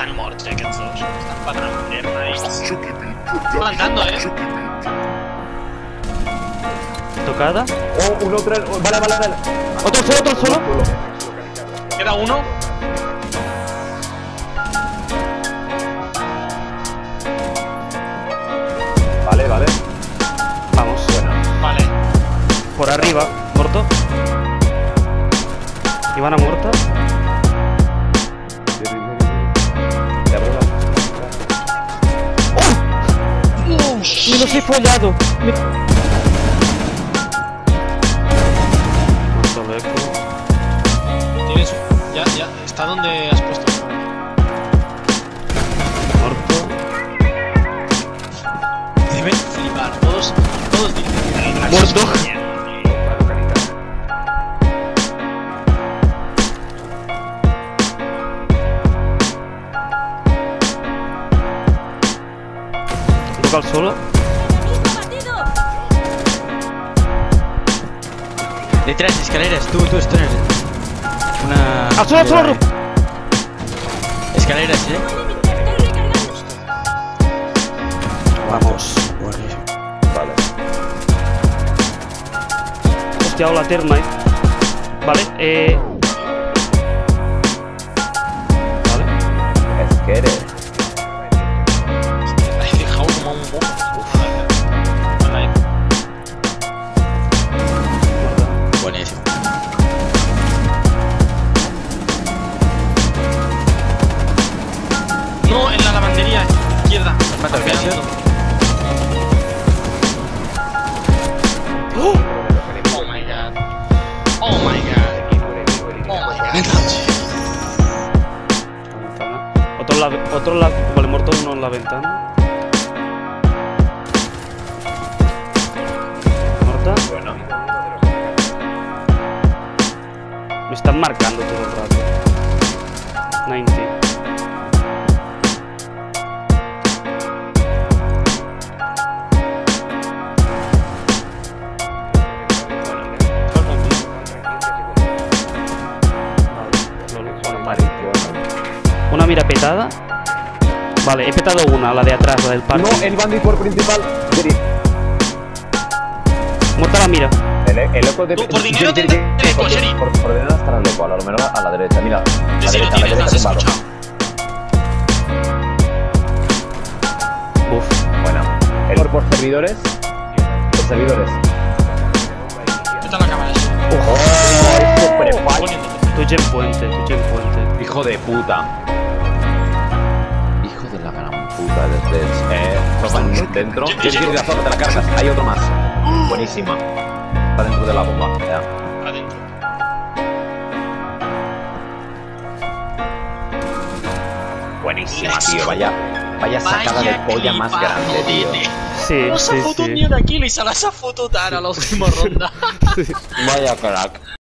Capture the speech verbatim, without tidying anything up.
estan morts, eh, aquests dos. Estan patrant terra i... Plantando, eh? Tocada. Oh, un otro. Vale, vale, vale. Otro solo, otro solo. Queda uno. Vale, vale. Vamos. Bueno. Vale. Por arriba, muerto. Ivana muerta. Te abro la... ¡Oh! ¡Me los he follado! Me... Muerto Leco. Tienes... Ya, ya. Está donde has puesto. Muerto. Deben flipar. Todos... Todos dicen... Muerto. Toca el solo. Detrás, escaleras, tú, tú, esto es una... ¡Al solo, al solo! Escaleras, eh. Vamos. Vale. Hostia, la terna, eh. Vale, eh... Vale. Es que eres. Ay, fijado como un bobo. Vale. Buenísimo. No, en la lavandería izquierda. Mata el Pegando. caso. Oh my god. Oh my god. Oh my god. Ventana. Otro en la... Otro en la... Vale, muerto uno en la ventana. Muerta. Bueno. Me están marcando todo el rato. noventa. Una mira petada. Vale, he petado una, la de atrás, la del parque. No, el bandit por principal. Muerta la mira. El, el eco de... Tú, por dinero te- Diri, Diri, te- te- por- Sheri. Por, por dinero estará el eco, a lo menos a la derecha. Mira, a la Sí, lo derecha, a la tienes, lo has derecha tumbado. escuchado. Uf. Buena. El por, por servidores. Por servidores. Vete a la cámara. eso. ¡Oh! ¡Es super guay! Poniéndote. Twitch en puente, Twitch en puente. Hijo de puta. Hijo de la gran puta. Desde eh, toman dentro. Tienes que ir de la zona, te la cargas. Hay otro más. Buenísima. Está dentro de la bomba. Ya. Adentro. Buenísima, tío. Vaya, vaya sacada de polla más grande, tío. Sí, No s'ha sí, fotut sí. ni una kill i se l'ha fotut ara a l'última ronda. Vaya crack.